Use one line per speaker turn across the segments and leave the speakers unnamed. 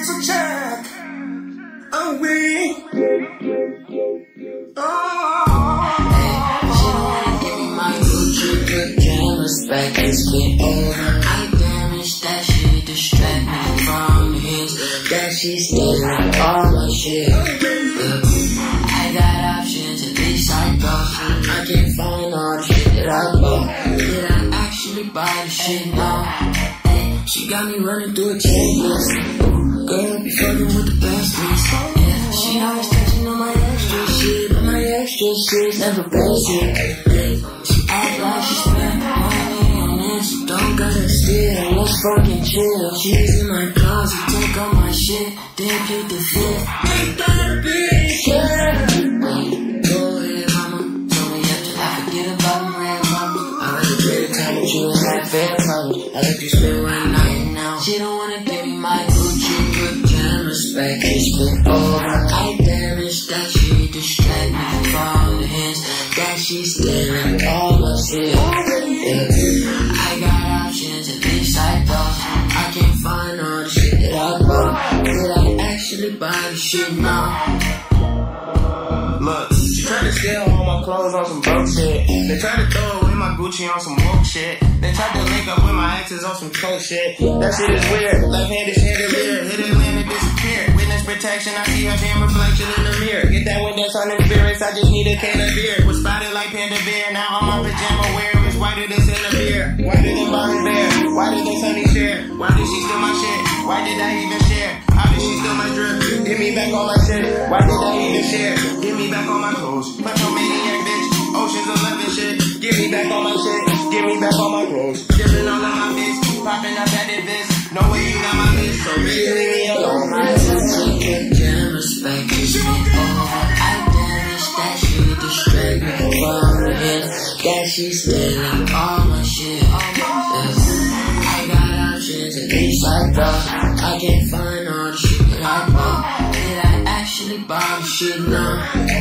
So check. Oh, we. Oh.
She don't wanna give me my Gucci pajamas back and split over. I damaged that shit, distract me from his. That she's stealing all my shit. I got options, at least I thought. I can't find all the shit that I bought. Did I actually buy the shit now? She got me running through a checklist. Girl, be fucking with the best ones. Yeah, she always touching on my extra shit, but my extra shit's never basic. She act like she spent money on this. Don't gotta steal, let's fucking chill. She's in my closet, take all my shit, then pick the fit. Make that bitch, yeah. Go ahead, mama. Told me after I forget about them red mama. I rather play the time with you and have fair problems. I let you spend one night now. She don't wanna give me my Gucci pajamas back and split over. I damaged that she distract me from the hands that she's stealing all my shit. Yeah. I got options, at least I thought. I can't find all the shit that I bought. Did I actually buy the shit now?
Look, she tried to steal all my clothes on some broke shit. They tried to throw away my Gucci on some woke shit. They tried to link up with my exes on some coke shit. That shit is weird. Left-handed chandelier, hit it, land and disappear. Witness protection, I see her damn reflection in the mirror. Get that window sun and spirits, I just need a can of beer. Was spotted like Panda Bear, now all my pajama wear is whiter than Cinnabere. Whiter than Bobby Bear, whiter than Sunny Share. Why did she steal my shit? Why did I even share? How did she steal my drip? Give me back all my shit. Why did I even share? Give me back all my clothes. Kleptomaniac bitch, Ocean's 11 shit. Give me back all my shit. Give me back all my clothes. Dipping all of my bits, popping up at the biz. No way you got my bitch, so bitch, leave me alone.
My Gucci pajamas back and split over. I damaged that shit, distract me from the hands that she's stealing all my shit. I got options, at least I thought. I can't find all the shit that I bought. Did I actually buy the shit now?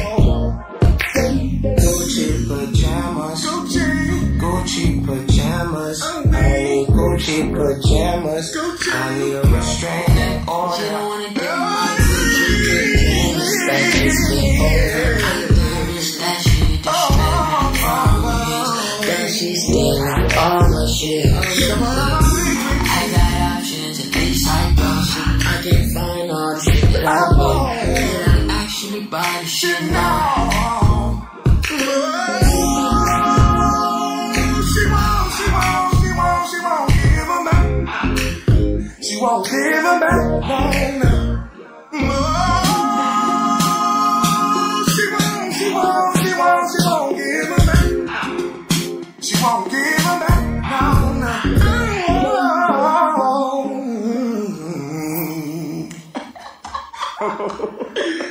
Gucci pajamas, Gucci pajamas, I need Gucci pajamas, I need a restraining order.
She don't wanna give me my Gucci pajamas back and split over. I damaged that shit, distract me from the hands that she's stealing all my shit. I got options, at least I thought. I can't find all the shit that I bought. Did I actually buy the shit now?
She won't give him back, no, no. She won't give him back. She won't give him back, no, no.